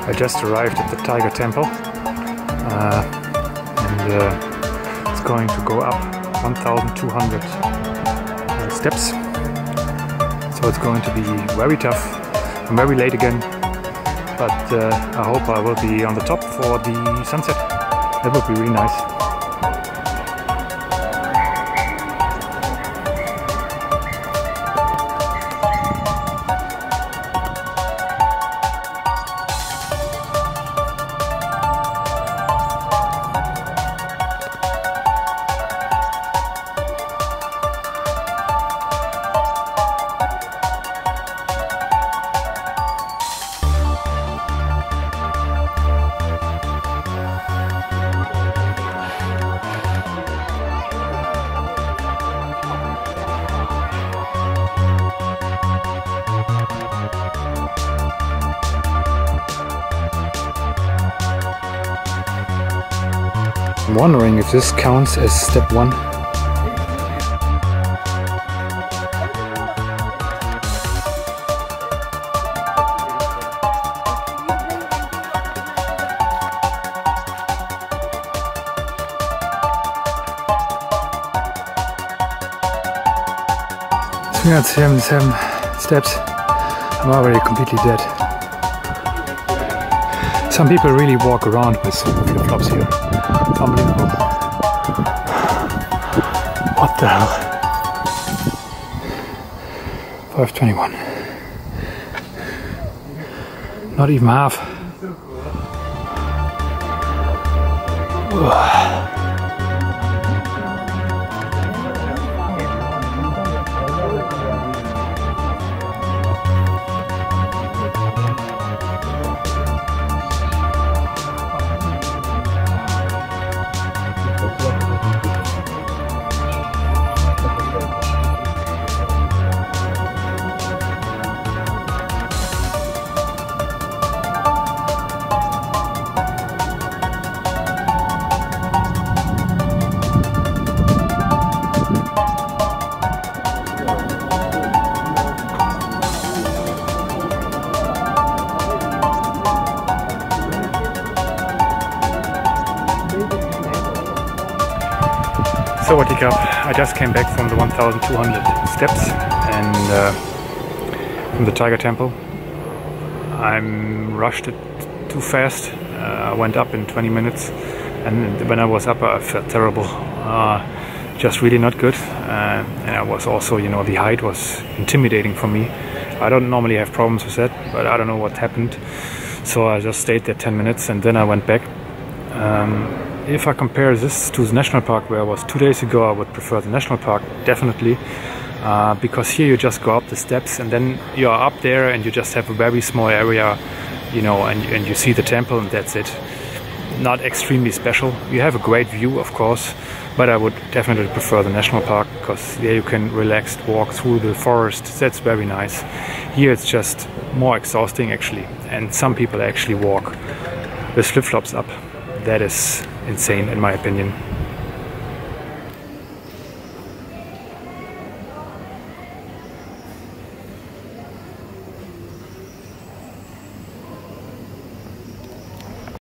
I just arrived at the Tiger Temple, and it's going to go up 1,200 steps, so it's going to be very tough. I'm very late again, but I hope I will be on the top for the sunset. That would be really nice. I'm wondering if this counts as step 1. Seven steps. I'm already completely dead. Some people really walk around with flip-flops here. Unbelievable. What the hell? 5:21. Not even half. Ugh. So what up? I just came back from the 1,200 steps and from the Tiger Temple. I'm rushed it too fast. I went up in 20 minutes, and when I was up I felt terrible. Just really not good. And I was also, you know, the height was intimidating for me. I don't normally have problems with that, but I don't know what happened. So I just stayed there 10 minutes and then I went back. If I compare this to the national park where I was 2 days ago, I would prefer the national park, definitely. Because here you just go up the steps and then you are up there and you just have a very small area, you know, and you see the temple and that's it. Not extremely special. You have a great view, of course, but I would definitely prefer the national park because there you can relax, walk through the forest. That's very nice. Here it's just more exhausting actually, and some people actually walk with flip-flops up. That is insane in my opinion.